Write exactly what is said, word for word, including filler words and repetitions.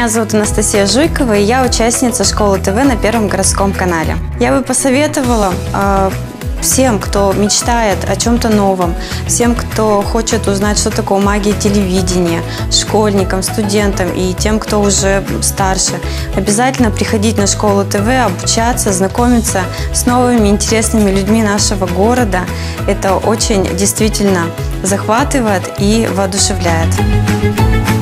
Меня зовут Анастасия Жуйкова, и я участница Школы ТВ на Первом городском канале. Я бы посоветовала э, всем, кто мечтает о чем-то новом, всем, кто хочет узнать, что такое магия телевидения, школьникам, студентам и тем, кто уже старше, обязательно приходить на Школу ТВ, обучаться, знакомиться с новыми интересными людьми нашего города. Это очень действительно захватывает и воодушевляет.